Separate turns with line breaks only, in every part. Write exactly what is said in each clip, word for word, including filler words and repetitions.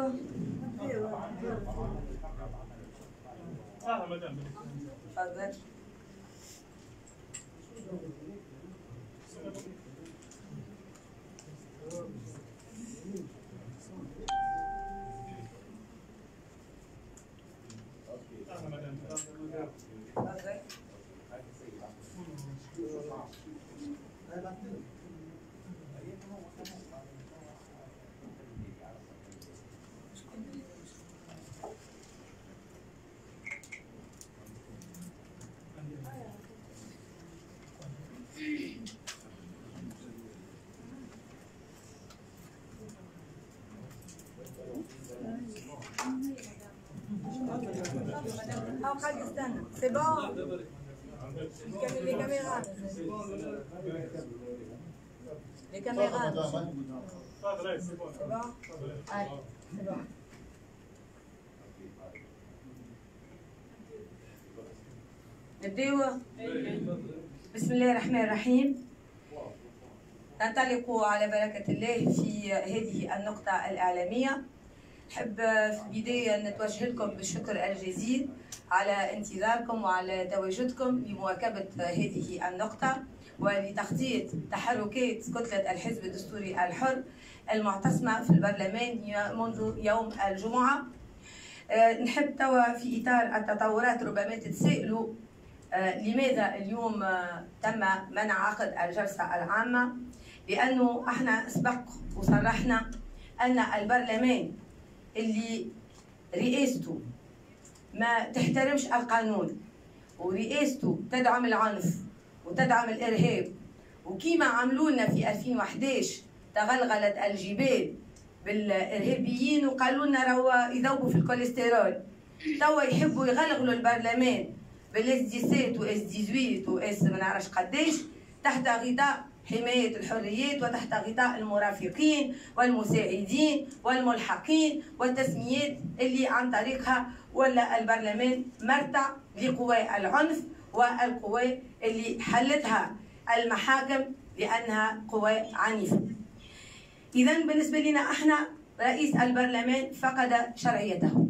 ايوه ايوه
اه مدام
تفضل. اه قاعد يستنى. سي بون. Les caméras. Les caméras. C'est bon. Allez, c'est bon. نبداو. بسم الله الرحمن الرحيم. ننطلق على بركة الله في هذه النقطة الإعلامية. نحب في البداية نتوجه لكم بالشكر الجزيل على انتظاركم وعلى تواجدكم لمواكبة هذه النقطة ولتغطية تحركات كتلة الحزب الدستوري الحر المعتصمة في البرلمان منذ يوم الجمعة. نحب توا في إطار التطورات ربما تتساءلوا لماذا اليوم تم منع عقد الجلسة العامة؟ لأنه احنا سبق وصرحنا أن البرلمان اللي رئاسته ما تحترمش القانون ورئاسته تدعم العنف وتدعم الإرهاب، وكيما عملوا لنا في ألفين وأحد عشر تغلغلت الجبال بالإرهابيين وقالوا لنا راهو يذوبوا في الكوليسترول، توا يحبوا يغلغلوا البرلمان بالاس ديسيت واس ديزويت واس ما نعرفش قداش تحت غطاء حماية الحريات وتحت غطاء المرافقين والمساعدين والملحقين والتسميات اللي عن طريقها ولا البرلمان مرتع لقوى العنف والقوى اللي حلتها المحاكم لأنها قوى عنيفة. إذا بالنسبة لنا احنا رئيس البرلمان فقد شرعيته،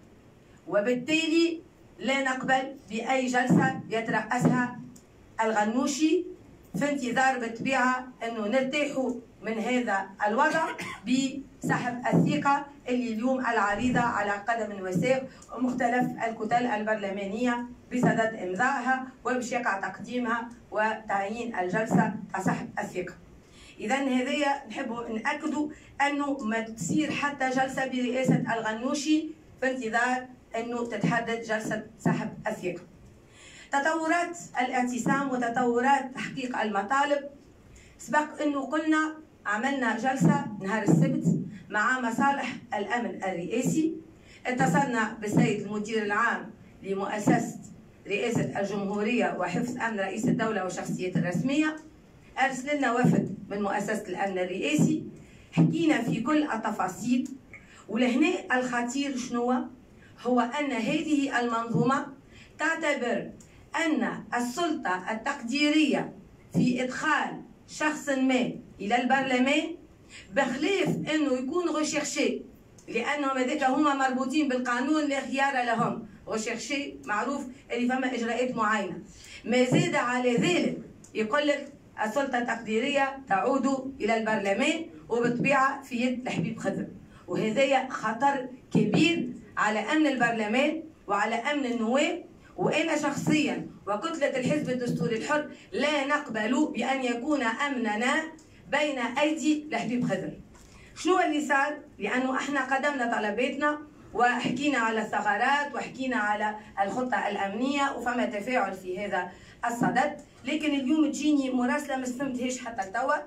وبالتالي لا نقبل بأي جلسة يترأسها الغنوشي في انتظار بالطبيعة أنه نرتاحوا من هذا الوضع بسحب الثقة اللي اليوم العريضة على قدم وساق ومختلف الكتل البرلمانية بصدد إمضائها وباش يقع تقديمها وتعيين الجلسة كسحب الثقة. إذا هذايا نحبوا نأكدوا أنه ما تصير حتى جلسة برئاسة الغنوشي في انتظار أنه تتحدد جلسة سحب الثقة. تطورات الاعتصام وتطورات تحقيق المطالب، سبق انه قلنا عملنا جلسه نهار السبت مع مصالح الامن الرئاسي، اتصلنا بالسيد المدير العام لمؤسسه رئاسه الجمهوريه وحفظ امن رئيس الدوله والشخصيات الرسميه، ارسل لنا وفد من مؤسسه الامن الرئاسي، حكينا في كل التفاصيل. ولهنا الخطير شنو هو ان هذه المنظومه تعتبر أن السلطة التقديرية في إدخال شخص ما إلى البرلمان بخلاف أنه يكون غوشيرشي، لأنهم هذاك هما مربوطين بالقانون لا خيار لهم، غوشيرشي معروف اللي فما إجراءات معينة. ما زاد على ذلك يقول لك السلطة التقديرية تعود إلى البرلمان وبالطبيعة في يد الحبيب خضر، وهذا خطر كبير على أمن البرلمان وعلى أمن النواب. وأنا شخصيا وكتلة الحزب الدستوري الحر لا نقبل بأن يكون أمننا بين أيدي الحبيب خضر. شنو اللي صار؟ لأنه احنا قدمنا طلباتنا وحكينا على الثغرات وحكينا على الخطة الأمنية وفما تفاعل في هذا الصدد، لكن اليوم تجيني مراسلة ما فهمتهاش حتى توا.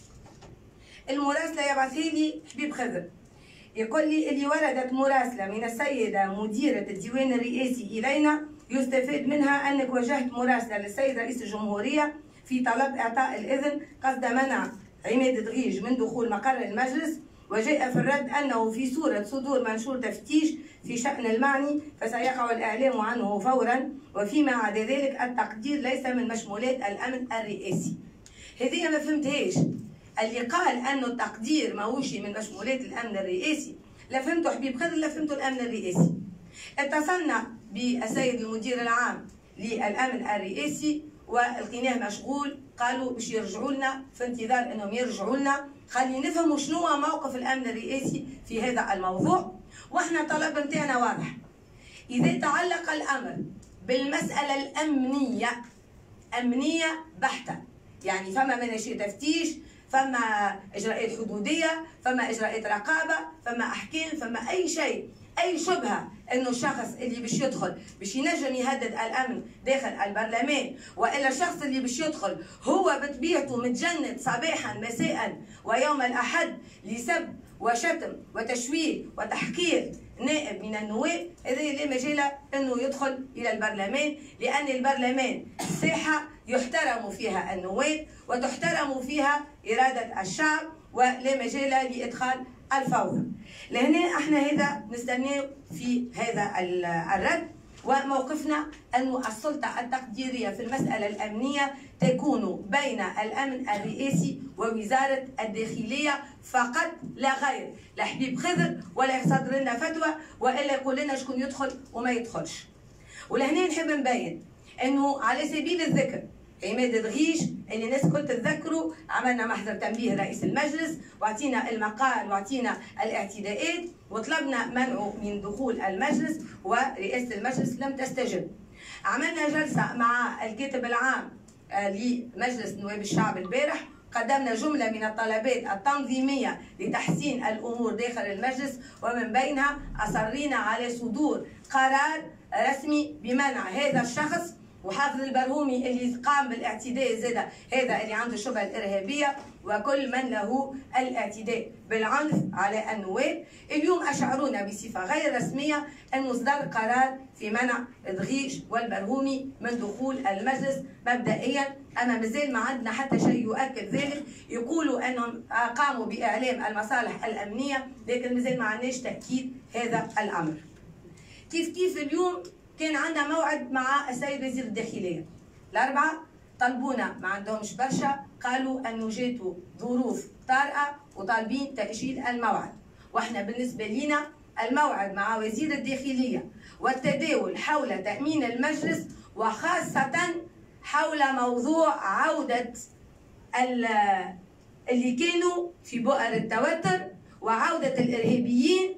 المراسلة يبعثها لي حبيب خضر يقول لي اللي وردت مراسلة من السيدة مديرة الديوان الرئاسي إلينا يستفاد منها أنك وجهت مراسلة للسيد رئيس الجمهورية في طلب إعطاء الإذن قصد منع عماد دغيج من دخول مقر المجلس، وجاء في الرد أنه في صورة صدور منشور تفتيش في شأن المعني فسيقع الإعلام عنه فورا، وفيما عدا ذلك التقدير ليس من مشمولات الأمن الرئاسي. هذه ما فهمتهاش. اللي قال أنه التقدير ماهوش من مشمولات الأمن الرئاسي لا فهمتوا حبيب خضر لا فهمتوا الامن الرئاسي. اتصلنا بالسيد المدير العام للامن الرئاسي ولقيناه مشغول، قالوا باش يرجعوا لنا، في انتظار انهم يرجعوا لنا خلي نفهموا شنو هو موقف الامن الرئاسي في هذا الموضوع. واحنا طلب نتاعنا واضح، اذا تعلق الامر بالمساله الامنيه امنيه بحته، يعني فما مناشئ تفتيش، فما اجراءات حدوديه، فما اجراءات رقابه، فما احكام، فما اي شيء، اي شبهه انه الشخص اللي باش يدخل باش ينجم يهدد الامن داخل البرلمان، والا الشخص اللي باش يدخل هو بطبيعته متجند صباحا مساء ويوم الاحد لسب وشتم وتشويه وتحقير نائب من النواب، هذا لا مجال انه يدخل الى البرلمان، لان البرلمان ساحه يحترم فيها النواب وتحترم فيها اراده الشعب، ولا مجال لادخال الفوضى. لهنا احنا هذا نستناه في هذا الرد، وموقفنا أن السلطة التقديرية في المسألة الأمنية تكون بين الأمن الرئاسي ووزارة الداخلية فقط لا غير، لا حبيب خضر ولا يصدر لنا فتوى والا يقول لنا شكون يدخل وما يدخلش. ولهنا نحب نبين انه على سبيل الذكر عماد دغيش اللي الناس الكل تتذكروا، عملنا محضر تنبيه رئيس المجلس واعطينا المقال واعطينا الاعتداءات وطلبنا منعه من دخول المجلس، ورئاسه المجلس لم تستجب. عملنا جلسه مع الكاتب العام لمجلس نواب الشعب البارح، قدمنا جمله من الطلبات التنظيميه لتحسين الامور داخل المجلس، ومن بينها اصرينا على صدور قرار رسمي بمنع هذا الشخص وحافظ البرهومي اللي قام بالاعتداء زاد هذا اللي عنده الشبهه الارهابيه، وكل من له الاعتداء بالعنف على النواب. اليوم اشعرونا بصفه غير رسميه انه صدر قرار في منع دغيش والبرهومي من دخول المجلس مبدئيا، اما مازال ما عندنا حتى شيء يؤكد ذلك. يقولوا انهم قاموا باعلام المصالح الامنيه، لكن مازال ما عندناش تاكيد هذا الامر. كيف كيف اليوم كان عندنا موعد مع السيد وزير الداخليه الاربعه، طلبونا ما عندهمش برشا، قالوا انه جاتوا ظروف طارئه وطالبين تاجيل الموعد. واحنا بالنسبه لنا الموعد مع وزير الداخليه والتداول حول تامين المجلس، وخاصه حول موضوع عوده اللي كانوا في بؤر التوتر وعوده الارهابيين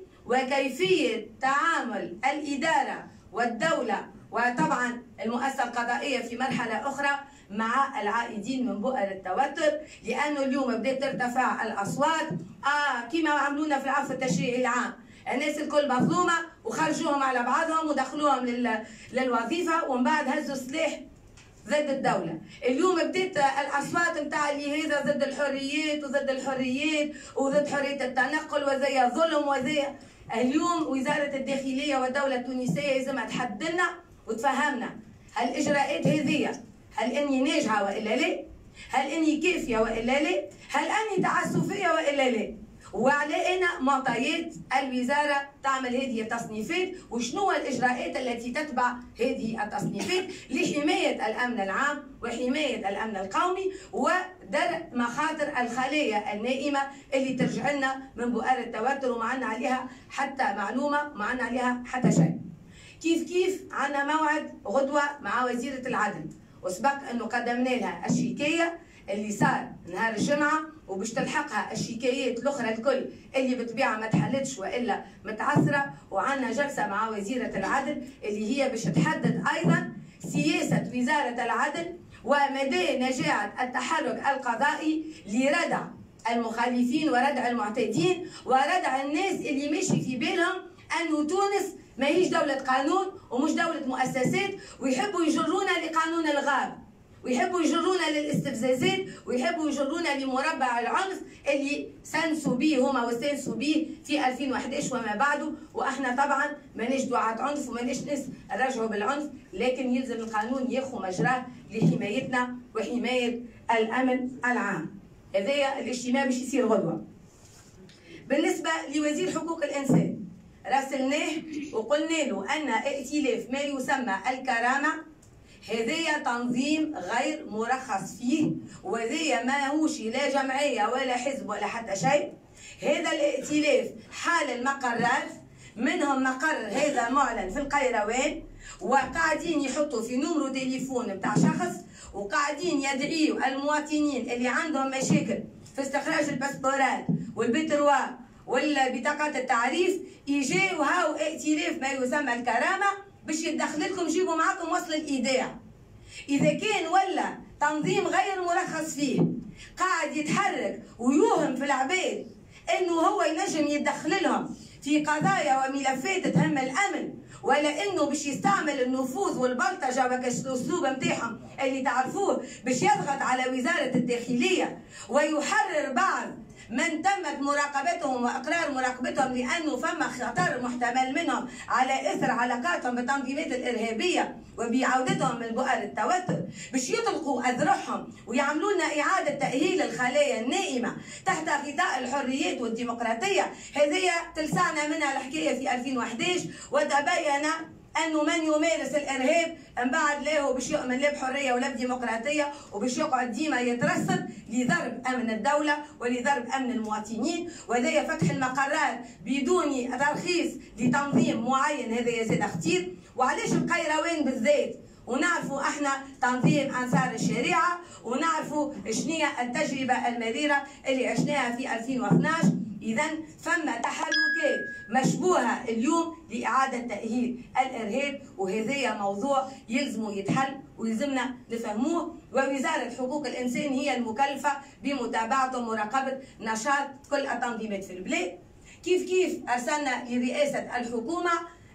وكيفيه تعامل الاداره والدولة وطبعا المؤسسة القضائية في مرحلة أخرى مع العائدين من بؤر التوتر، لأنه اليوم بدأت ترتفع الأصوات آه كما عملونا في العفو التشريعي العام، الناس الكل مظلومة وخرجوهم على بعضهم ودخلوهم لل... للوظيفة ومن بعد هزوا سلاح ضد الدولة. اليوم بدأت الأصوات نتاع اللي هذا ضد الحريات وضد الحريات وضد حرية التنقل وذي ظلم وذي. اليوم وزارة الداخلية والدولة التونسية لازم تحدلنا وتفهمنا هل الإجراءات هذه هل أني ناجحة وإلا لا؟ هل أني كافية وإلا لا؟ هل أني تعسفية وإلا لا؟ وعلى أنا معطيات الوزارة تعمل هذه التصنيفات، وشنو الإجراءات التي تتبع هذه التصنيفات لحماية الأمن العام وحماية الأمن القومي ودرء مخاطر الخلايا النائمة اللي ترجع لنا من بؤر التوتر وما عندنا عليها حتى معلومة وما عندنا عليها حتى شيء. كيف كيف عندنا موعد غدوة مع وزيرة العدل، وسبق أنه قدمنا لها الشكاية اللي صار نهار الجمعة، وباش تلحقها الشكايات الاخرى الكل اللي بالطبيعه ما تحلتش والا متعثره. وعندنا جلسه مع وزيره العدل اللي هي باش تحدد ايضا سياسه وزاره العدل ومدى نجاعه التحرك القضائي لردع المخالفين وردع المعتدين وردع الناس اللي ماشي في بالهم انه تونس ماهيش دوله قانون ومش دوله مؤسسات، ويحبوا يجرونا لقانون الغاب ويحبوا يجرونا للاستفزازات ويحبوا يجرونا لمربع العنف اللي سنسوا به هما واستانسوا به في ألفين وأحد عشر وما بعده. واحنا طبعا ماناش دعاة عنف وماناش ناس نرجعوا بالعنف، لكن يلزم القانون ياخذ مجراه لحمايتنا وحمايه الامن العام. هذايا الاجتماع باش يصير غدوه. بالنسبه لوزير حقوق الانسان راسلناه وقلنا له ان ائتلاف ما يسمى الكرامه هذايا تنظيم غير مرخص فيه، وهذايا ماهوش لا جمعيه ولا حزب ولا حتى شيء. هذا الائتلاف حال المقرات، منهم مقر هذا معلن في القيروان، وقاعدين يحطوا في نمرو تليفون بتاع شخص، وقاعدين يدعيوا المواطنين اللي عندهم مشاكل في استخراج الباسبورات والبتروا والبطاقات التعريف يجيو هاو ائتلاف ما يسمى الكرامه باش يدخل لكم، جيبوا معاكم وصل الايداع. اذا كان ولا تنظيم غير مرخص فيه قاعد يتحرك ويوهم في العباد انه هو ينجم يدخل لهم في قضايا وملفات تهم الامن، ولا انه باش يستعمل النفوذ والبلطجه والاسلوب نتاعهم اللي تعرفوه باش يضغط على وزاره الداخليه ويحرر بعض من تمت مراقبتهم واقرار مراقبتهم لانه فما خطر محتمل منهم على اثر علاقاتهم بالتنظيمات الارهابيه وبعودتهم من بؤر التوتر، باش يطلقوا اذرعهم ويعملوا لنا اعاده تاهيل الخلايا النائمه تحت غطاء الحريات والديمقراطيه. هذه تلسعنا منها الحكايه في ألفين وأحد عشر، وتبين انه من يمارس الارهاب من بعد لا هو باش يؤمن لا بحريه ولا بديمقراطيه، وباش يقعد ديما يترصد لضرب امن الدوله ولضرب امن المواطنين، وهذا فتح المقرات بدون ترخيص لتنظيم معين هذا زاد خطير. وعلاش القيروان بالذات؟ ونعرفوا احنا تنظيم انصار الشريعه، ونعرفوا شنية التجربه المريره اللي عشناها في ألفين واثناش. إذا فما تحركات مشبوهة اليوم لإعادة تأهيل الإرهاب، وهذا موضوع يلزم يتحل ويلزمنا نفهموه، ووزارة حقوق الإنسان هي المكلفة بمتابعته ومراقبة نشاط كل التنظيمات في البلاد. كيف كيف أرسلنا لرئاسة الحكومة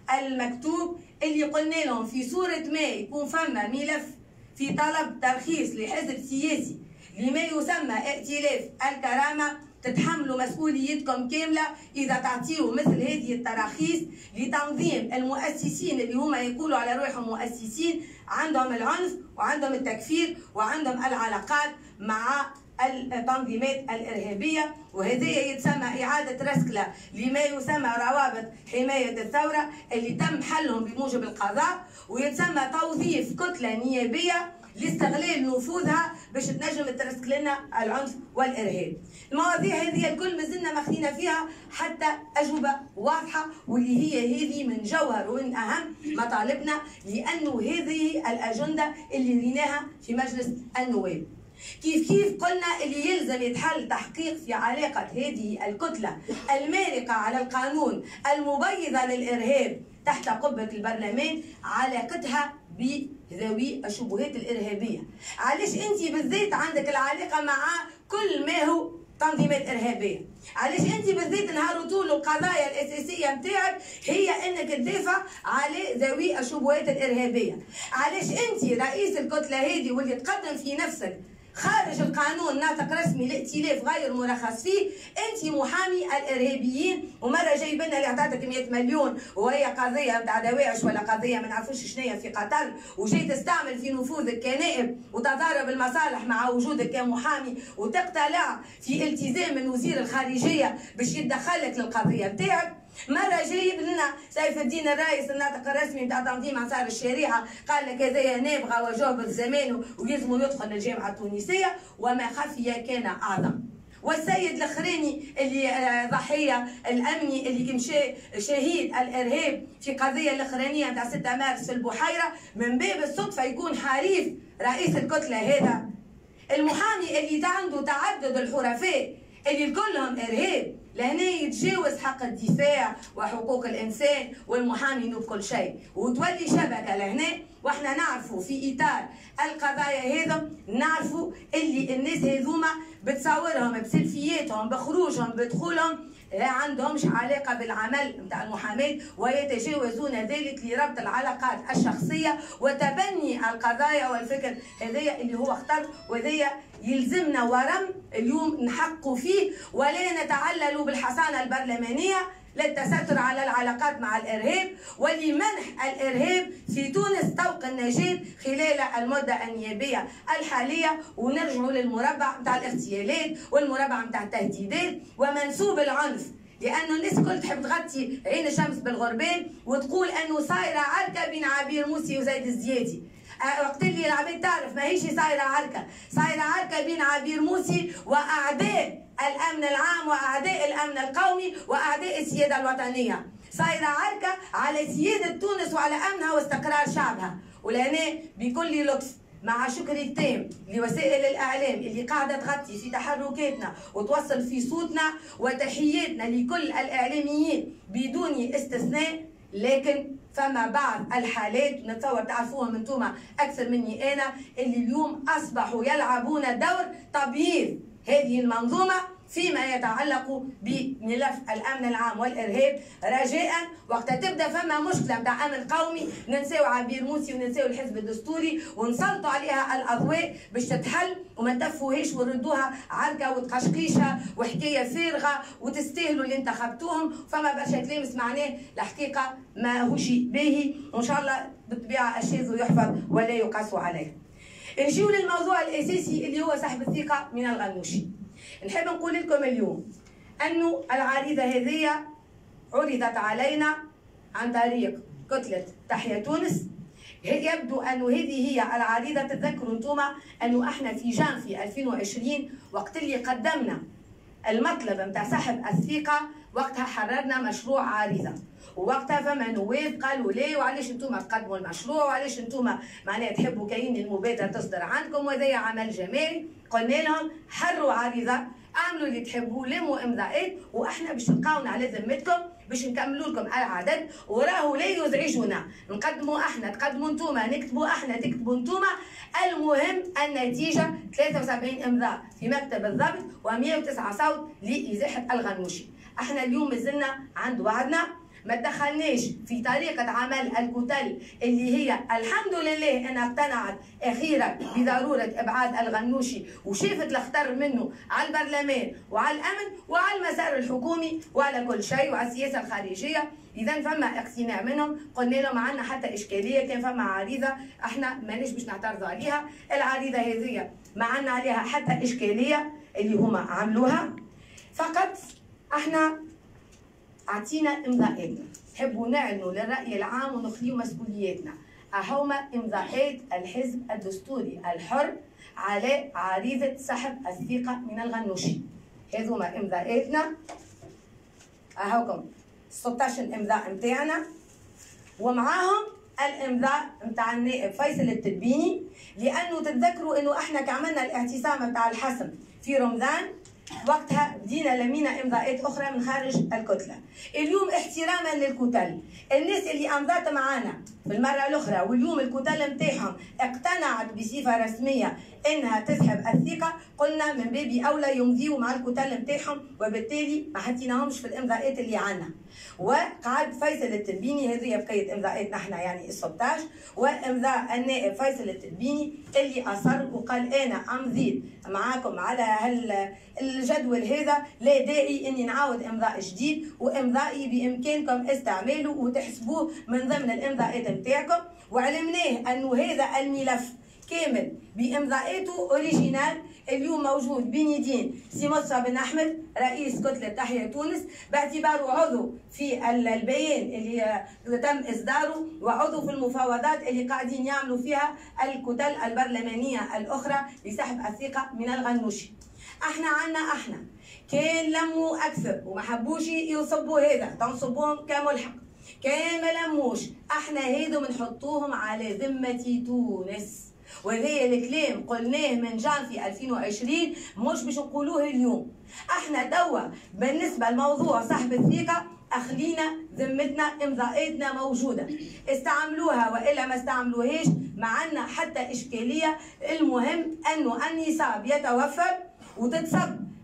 المكتوب اللي قلنا لهم في صورة ما يكون فما ملف في طلب ترخيص لحزب سياسي لما يسمى ائتلاف الكرامة، تتحملوا مسؤوليتكم كاملة إذا تعطيوا مثل هذه التراخيص لتنظيم المؤسسين اللي هما يقولوا على روحهم مؤسسين، عندهم العنف وعندهم التكفير وعندهم العلاقات مع التنظيمات الإرهابية. وهذا يتسمى إعادة رسكلة لما يسمى روابط حماية الثورة اللي تم حلهم بموجب القضاء، ويتسمى توظيف كتلة نيابية لاستغلال نفوذها باش تنجم ترسك لنا العنف والارهاب. المواضيع هذه الكل مازلنا ما خدينا فيها حتى اجوبه واضحه، واللي هي هذه من جوهر ومن اهم مطالبنا، لانه هذه الاجنده اللي ريناها في مجلس النواب. كيف كيف قلنا اللي يلزم يتحل تحقيق في علاقه هذه الكتله المارقه على القانون المبيضه للارهاب تحت قبه البرلمان علاقتها بذوي الشبهات الارهابيه. علاش انت بالذات عندك العلاقه مع كل ما هو تنظيمات ارهابيه؟ علاش انت بالذات نهار طول القضايا الاساسيه نتاعك هي انك تدافع على ذوي الشبهات الارهابيه؟ علاش انت رئيس الكتله هذه واللي تقدم في نفسك خارج القانون ناطق رسمي لائتلاف غير مرخص فيه، انت محامي الارهابيين، ومره جايب لنا اللي عطاتك مئة مليون وهي قضيه نتاع دواعش ولا قضيه ما نعرفوش شنيا في قطر، وجاي تستعمل في نفوذك كنائب وتضارب المصالح مع وجودك كمحامي، وتقتلع في التزام من وزير الخارجيه باش يتدخلك للقضيه بتاعك. مرة جايب لنا سيف الدين الرئيس الناطق الرسمي نتاع تنظيم انصار الشريعه، قال لك هذايا نابغه وجوب زمانه ويلزموا يدخل الجامعه التونسيه، وما خفي كان اعظم. والسيد الاخراني اللي ضحيه الامني اللي مشى شهيد الارهاب في قضيه الاخرانيه نتاع ستة مارس في البحيره، من باب الصدفه يكون حريف رئيس الكتله هذا المحامي اللي عنده تعدد الحرفاء اللي كلهم ارهاب، لهنا يتجاوز حق الدفاع وحقوق الانسان والمحامي نوب كل شيء، وتولي شبكه لهنا. واحنا نعرفوا في اطار القضايا هذا نعرفوا اللي الناس هذوما بتصورهم بسلفياتهم بخروجهم بدخولهم لا عندهمش علاقه بالعمل نتاع المحاماه، ويتجاوزون ذلك لربط العلاقات الشخصيه وتبني القضايا والفكر هذايا اللي هو خطر، وهذايا يلزمنا ورم اليوم نحققوا فيه، ولا نتعلل بالحصانه البرلمانيه للتستر على العلاقات مع الارهاب ولمنح الارهاب في تونس طوق النجاة خلال المده النيابيه الحاليه، ونرجعوا للمربع نتاع الاغتيالات والمربع نتاع التهديدات ومنسوب العنف، لانه الناس الكل تحب تغطي عين الشمس بالغربال وتقول انه صايره عركه بين عبير موسي وزيد الزيادي. وقت اللي العباد تعرف ماهيش صايره عركه، صايره عركه بين عبير موسي واعداء الامن العام واعداء الامن القومي واعداء السياده الوطنيه، صايره عركه على سياده تونس وعلى امنها واستقرار شعبها. ولهنا بكل لطف مع شكري التام لوسائل الاعلام اللي قاعده تغطي في تحركاتنا وتوصل في صوتنا، وتحياتنا لكل الاعلاميين بدون استثناء. لكن فما بعض الحالات نتصور تعرفوهم انتم اكثر مني انا، اللي اليوم اصبحوا يلعبون دور تبييض هذه المنظومه فيما يتعلق بملف الامن العام والارهاب. رجاء وقت تبدا فما مشكله نتاع امن قومي ننساو عبير موسي وننساو الحزب الدستوري ونسلطوا عليها الاضواء باش تتحل، وما تفوهاش وردوها عركه وتقشقيشه وحكايه فارغه وتستاهلوا اللي انتخبتوهم. فما برشا كلام سمعناه الحقيقه ما هو شيء باهي، وان شاء الله بالطبيعه الشاذ يحفظ ولا يقاس عليه. نجيو للموضوع الاساسي اللي هو سحب الثقه من الغنوشي. نحب نقول لكم اليوم أنه العريضة هذه عرضت علينا عن طريق كتلة تحيا تونس. يبدو أنه هذه هي العريضة. تتذكروا أنتم أنه احنا في جانفي ألفين وعشرين وقت اللي قدمنا المطلب نتاع سحب الثقة، وقتها حررنا مشروع عريضة، ووقتها فما نواب قالوا ليه وعلاش انتم تقدموا المشروع وعلاش انتم معناها تحبوا كاين المبادره تصدر عندكم وهذا عمل جماعي. قلنا لهم حروا عريضه، اعملوا اللي تحبوه، لموا امضاءات، واحنا باش تلقاونا على ذمتكم باش نكملوا لكم العدد، وراهو لا يزعجنا نقدموا احنا تقدموا انتم، نكتبوا احنا تكتبوا انتم. المهم النتيجه ثلاثة وسبعين امضاء في مكتب الضبط ومئة وتسعة صوت لازاحه الغنوشي. احنا اليوم مازلنا عند وعدنا، ما دخلناش في طريقة عمل الكتل اللي هي الحمد لله أنها اقتنعت أخيرا بضرورة إبعاد الغنوشي وشافت الخطر منه على البرلمان وعلى الأمن وعلى المسار الحكومي وعلى كل شيء وعلى السياسة الخارجية. إذا فما اقتناع منهم. قلنا لهم ما عندنا حتى إشكالية، كان فما عريضة احنا ماناش باش نعترضوا عليها. العريضة هذه ما عندنا عليها حتى إشكالية اللي هما عملوها، فقط احنا اعطينا امضاءاتنا، نحبوا نعلنوا للراي العام ونخليوا مسؤولياتنا. اهما امضاءات الحزب الدستوري الحر على عريضه سحب الثقه من الغنوشي. هذوما امضاءاتنا، اهوكم ستة عشر امضاء نتاعنا، ومعاهم الامضاء نتاع النائب فيصل التبيني، لانه تتذكروا انه احنا كعملنا الاعتصام نتاع الحسم في رمضان، وقتها بدينا لمينا امضاءات اخرى من خارج الكتله. اليوم احتراما للكتل، الناس اللي امضات معانا في المره الاخرى واليوم الكتل نتاعهم اقتنعت بصفه رسميه انها تسحب الثقه، قلنا من باب اولى يمضيوا مع الكتل نتاعهم، وبالتالي ما حطيناهمش في الامضاءات اللي عندنا. وقعد فيصل التبيني، هذه بقيه امضاءاتنا احنا يعني ال ستة عشر، وامضاء النائب فيصل التبيني اللي اصر وقال انا امضيت معاكم على هال الجدول هذا، لا داعي اني نعاود امضاء جديد، وامضائي بامكانكم استعماله وتحسبوه من ضمن الامضاءات نتاعكم. وعلمناه انه هذا الملف كامل بامضاءاته اوريجينال اليوم موجود بين يدين سي مصطفى بن احمد رئيس كتله تحيا تونس، باعتباره عضو في البيان اللي تم اصداره وعضو في المفاوضات اللي قاعدين يعملوا فيها الكتل البرلمانيه الاخرى لسحب الثقه من الغنوشي. احنا عنا احنا كان لموا اكثر وما حبوش يصبوا هذا، تنصبوهم كملحق. كان ما لموش احنا هيدو بنحطوهم على ذمه تونس. وهذا الكلام قلناه من جانفي ألفين وعشرين، مش باش نقولوه اليوم. احنا توا بالنسبه لموضوع سحب الثقه اخلينا ذمتنا، امضاءاتنا موجوده، استعملوها والا ما استعملوهاش ما عندنا حتى اشكاليه. المهم انه النصاب يتوفر وتتصب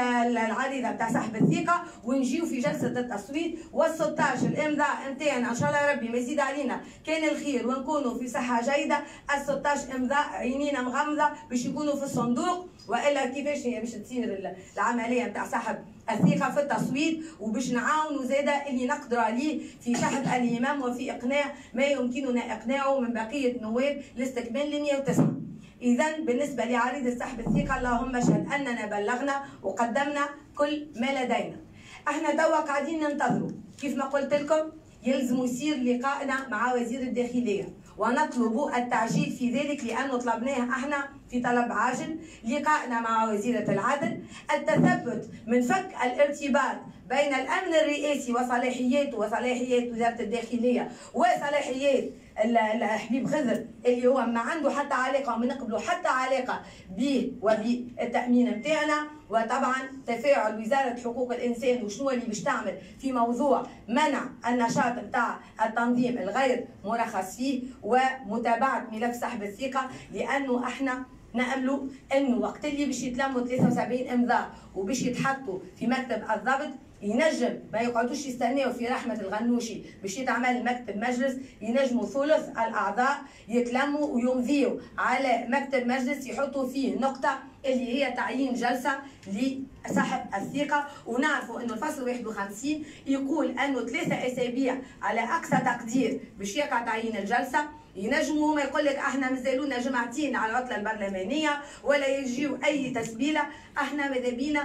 العريضه بتاع سحب الثقه ونجيو في جلسه التصويت، وال ستة عشر الامضاء نتاعنا ان شاء الله ربي ما يزيد علينا كان الخير ونكونوا في صحه جيده. ال ستة عشر امضاء عينينا مغمضه باش يكونوا في الصندوق، والا كيفاش هي باش تصير العمليه نتاع سحب الثقه في التصويت، وباش نعاونوا زاده اللي نقدروا عليه في شحذ الهمم وفي اقناع ما يمكننا اقناعه من بقيه النواب لاستكمال ل مئة وتسعة. إذا بالنسبة لعريضة سحب الثقة اللهم اشهد أننا بلغنا وقدمنا كل ما لدينا. احنا توا قاعدين ننتظروا، كيف ما قلت لكم يلزم يصير لقائنا مع وزير الداخلية ونطلب التعجيل في ذلك لأنه طلبناه احنا في طلب عاجل. لقائنا مع وزيرة العدل، التثبت من فك الارتباط بين الأمن الرئاسي وصلاحياته وصلاحيات وزارة الداخلية وصلاحيات حبيب خضر اللي هو ما عنده حتى علاقة وما نقبله حتى علاقة به وبالتأمين متاعنا. وطبعا تفاعل وزارة حقوق الإنسان وشنو اللي باش تعمل في موضوع منع النشاط بتاع التنظيم الغير مرخص فيه ومتابعة ملف سحب الثقة، لأنه احنا نأملوا انه وقت اللي باش يتلموا ثلاثة وسبعين امضاء وباش يتحطوا في مكتب الضبط ينجم ما يقعدوش يستناو في رحمه الغنوشي باش يتعمل مكتب مجلس، ينجموا ثلث الاعضاء يتلموا ويمضيوا على مكتب مجلس يحطوا فيه نقطه اللي هي تعيين جلسه لسحب الثقه. ونعرفوا انه الفصل واحد وخمسين يقول انه ثلاثه اسابيع على اقصى تقدير باش يقع تعيين الجلسه. ينجموا هما يقول لك احنا مازالونا جمعتين على العطله البرلمانيه ولا يجيو اي تسبيله. احنا ماذا بينا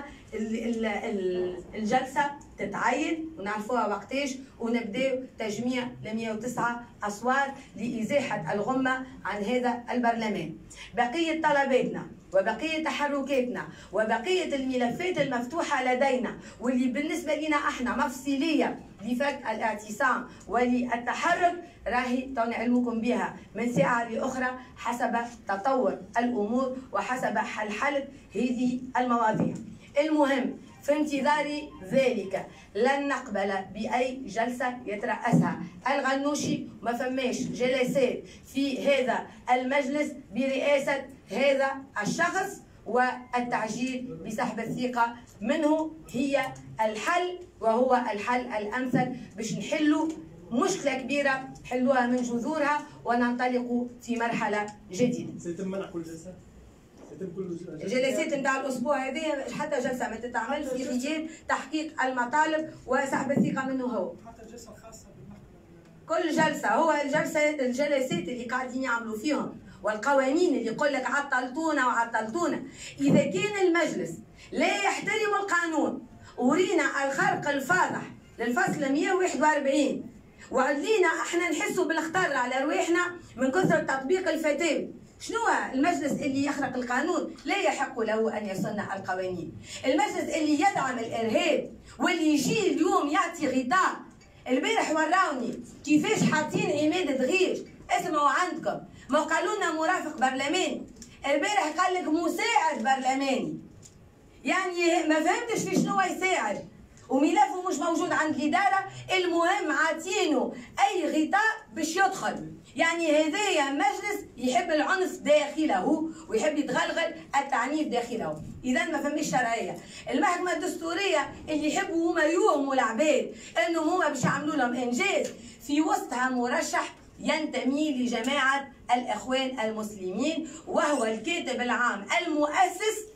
الجلسه تتعين ونعرفوها وقتاش ونبداو تجميع ل مئة وتسعة اصوات لازاحه الغمه عن هذا البرلمان. بقيه طلباتنا وبقيه تحركاتنا وبقيه الملفات المفتوحه لدينا واللي بالنسبه لنا احنا مفصليه لفك الاعتصام وللتحرك راهي توني علمكم بها من ساعه لاخرى حسب تطور الامور وحسب حل حل هذه المواضيع. المهم في انتظار ذلك لن نقبل باي جلسه يترأسها الغنوشي. ما فماش جلسات في هذا المجلس برئاسه هذا الشخص، والتعجيل بسحب الثقه منه هي الحل وهو الحل الامثل باش نحلوا مشكله كبيره حلوها من جذورها وننطلقوا في مرحله جديده.
سيتم منع كل جلسه؟ سيتم كل
الجلسات نتاع الاسبوع هذه حتى جلسه ما تتعمل في غياب تحقيق المطالب وسحب الثقه منه هو.
حتى الجلسه الخاصه بالمحكمه
كل جلسه هو الجلسه الجلسات اللي قاعدين يعملوا فيهم والقوانين اللي يقول لك عطلتونا وعطلتونا. اذا كان المجلس لا يحترم القانون ورينا الخرق الفاضح للفصل مئة وواحد وأربعين وعدلينا احنا نحسوا بالخطر على رواحنا من كثر تطبيق الفتاوي، شنو المجلس اللي يخرق القانون لا يحق له ان يصنع القوانين. المجلس اللي يدعم الارهاب واللي يجي اليوم يعطي غطاء. البارح وراوني كيفاش حاطين عماد دغيش، اسمعوا عندكم، ما قالوا لنا مرافق برلماني، البارح قال لك مساعد برلماني. يعني ما فهمتش في شنو يساعد وملفه مش موجود عند الاداره. المهم عاطينه اي غطاء باش يدخل. يعني هذايا مجلس يحب العنف داخله ويحب يتغلغل التعنيف داخله. اذا ما فماش شرعيه. المحكمه الدستوريه اللي يحبوا هما يوهموا العباد انهم هما باش يعملوا لهم انجاز، في وسطها مرشح ينتمي لجماعه الاخوان المسلمين وهو الكاتب العام المؤسس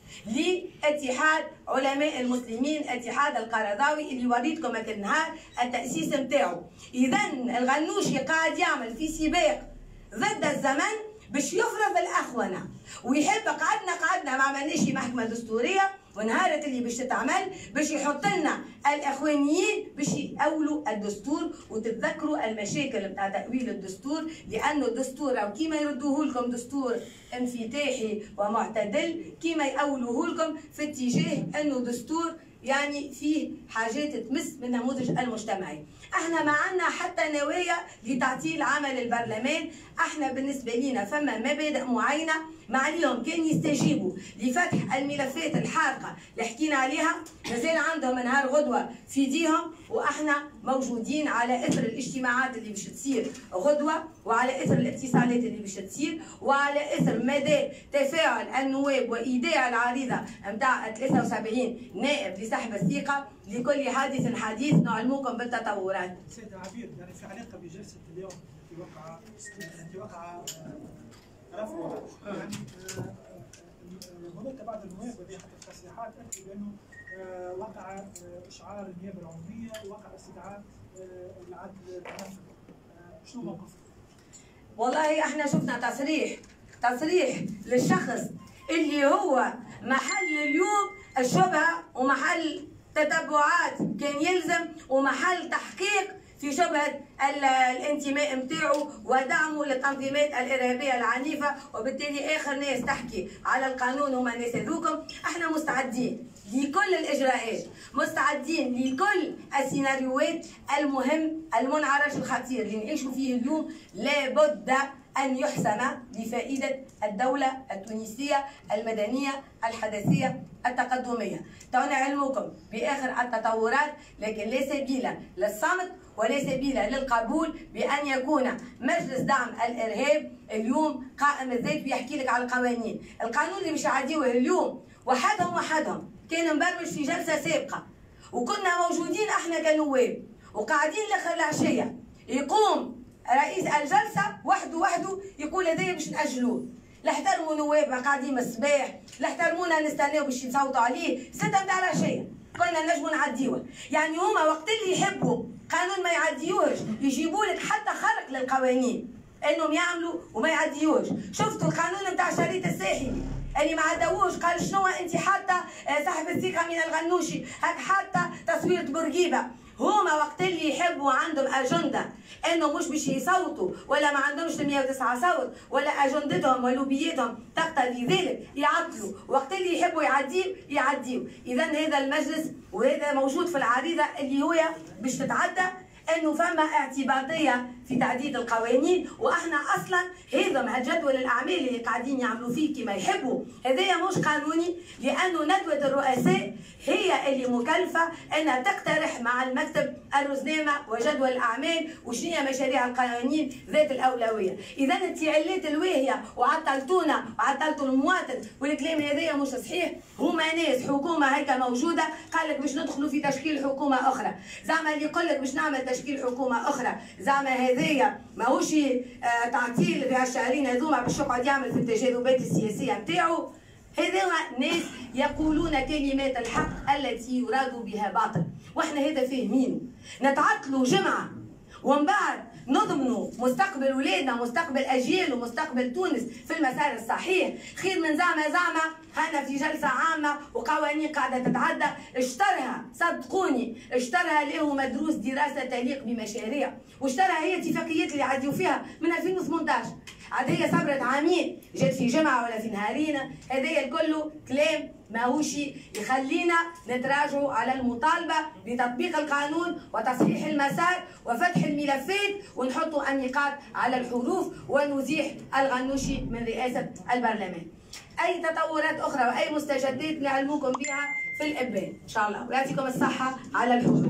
لاتحاد علماء المسلمين اتحاد القرضاوي اللي وريتكم هاك النهار التاسيس نتاعو. اذا الغنوشي قاعد يعمل في سباق ضد الزمن باش يفرض الاخونه ويحب قعدنا قعدنا ما عملناش محكمه دستوريه ونهارت اللي باش تتعمل باش يحط لنا الاخوانيين باش يأولوا الدستور. وتتذكروا المشاكل بتاع تأويل الدستور لانه الدستور او كيما يردوه لكم دستور انفتاحي ومعتدل كيما يأولوه لكم في اتجاه انه دستور يعني فيه حاجات تمس من النموذج المجتمعي. احنا ما عندنا حتى نوايا لتعطيل عمل البرلمان. احنا بالنسبه لنا فما مبادئ معينه ما عليهم كان يستجيبوا لفتح الملفات الحارقه اللي حكينا عليها، مازال عندهم نهار غدوه في ايديهم واحنا موجودين على اثر الاجتماعات اللي باش تصير غدوه وعلى اثر الاتصالات اللي باش تصير وعلى اثر مدى تفاعل النواب وايداع العريضه نتاع ثلاثة وسبعين نائب لسحب الثقه. لكل حادث حديث نعلمكم بالتطورات.
سيدة عبير، يعني في علاقه بجلسه اليوم التي وقع التي وقع رفضها يعني هناك بعض النواب وهذه حتى التصريحات تأكد بانه وقع اشعار النيابه العموميه ووقع استدعاء العدل التنفذي. شنو موقفك؟
والله احنا شفنا تصريح تصريح للشخص اللي هو محل اليوم الشبهه ومحل تتبعات كان يلزم ومحل تحقيق في شبهه الانتماء نتاعو ودعمه للتنظيمات الارهابيه العنيفه، وبالتالي اخر ناس تحكي على القانون هما الناس هذوكم. احنا مستعدين لكل الاجراءات، مستعدين لكل السيناريوهات المهم المنعرج الخطير اللي نعيشوا فيه اليوم، لابد أن يحسم لفائدة الدولة التونسية المدنية الحداثية التقدمية. تونا علمكم بآخر التطورات، لكن لا سبيل للصمت ولا سبيل للقبول بأن يكون مجلس دعم الإرهاب اليوم قائم الذات ويحكي لك على القوانين. القانون اللي مش عاديوه اليوم وحدهم وحدهم كان مبرمج في جلسة سابقة، وكنا موجودين احنا كنواب وقاعدين لاخر العشية، يقوم رئيس الجلسة وحده وحده يقول هذايا باش نأجلوه. لا احترموا نواب قاعدين من الصباح، لا احترمونا نستناو باش يصوتوا عليه، ستة نتاع العشية كنا نجموا نعديوه. يعني هما وقت اللي يحبوا قانون ما يعديوهش يجيبوا لك حتى خرق للقوانين انهم يعملوا وما يعديوهش. شفتوا القانون نتاع شريط الساحلي اللي ما عداووش، قال شنو انت حتى صاحب الثقة من الغنوشي، هاك حتى تصويرة بورقيبة. هما وقت اللي يحبوا عندهم اجنده انه مش باش يصوتوا ولا ما عندهمش مئة وتسعة صوت ولا اجندتهم ولوبيتهم تقتضي ذلك يعطلوا، وقت اللي يحبوا يعديو يعديو. اذا هذا المجلس وهذا موجود في العريضه اللي هو باش تتعدى انه فما اعتباطيه في تعديل القوانين، واحنا اصلا هذا الجدول الاعمال اللي قاعدين يعملوا فيه كما يحبوا هذايا مش قانوني، لانه ندوه الرؤساء هي اللي مكلفه انها تقترح مع المكتب الرزنامه وجدول الاعمال وشنو هي مشاريع القوانين ذات الاولويه. اذا انت عليت الواهيه وعطلتونا وعطلتوا المواطن والكلام هذايا مش صحيح. هما ناس حكومه هيك موجوده قال لك باش ندخلوا في تشكيل حكومه اخرى، زعما اللي يقول لك باش نعمل تشكيل حكومه اخرى زعما هذايا ماهوش آه تعطيل في هالشهرين هذوما باش يقعد يعمل في التجاذبات السياسيه نتاعو. هذوما ناس يقولون كلمات الحق التي يراد بها باطل، واحنا هذا فاهمينه. نتعطلوا جمعه ومن بعد نضمنوا مستقبل ولادنا مستقبل اجيال ومستقبل تونس في المسار الصحيح خير من زعما زعما هنا في جلسه عامه وقوانين قاعده تتعدى. اشترها صدقوني اشترها له مدروس دراسه تليق بمشاريع، واشترها هي اتفاقيات اللي عديوا فيها من ألفين وثمانطاش. عاد هي صبرت عامين جات في جمعه ولا في نهارين، هذايا الكل كلام ماهوش يخلينا نتراجعوا على المطالبه بتطبيق القانون وتصحيح المسار وفتح الملفات ونحطوا النقاط على الحروف ونزيح الغنوشي من رئاسه البرلمان. اي تطورات اخرى واي مستجدات نعلمكم بها في الابان ان شاء الله، ويعطيكم الصحه على الحضور.